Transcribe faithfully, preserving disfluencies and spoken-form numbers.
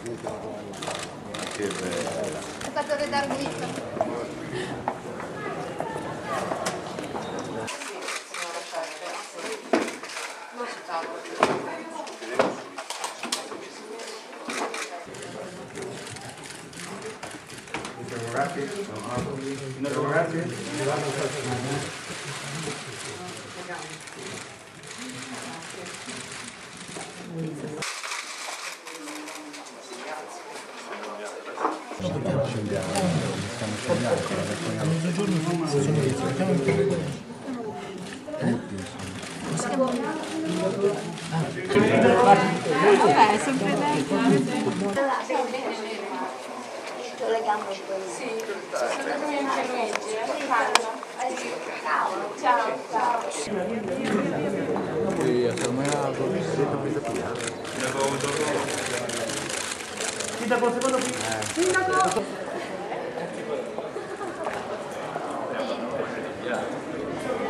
Che bello. È stato redarguito. Interrogati? Interrogati? Vabbè, sempre sto legando un po'. Sì, secondo me anche Luigi, ciao, ciao. Sindaco, secondo me. Sindaco!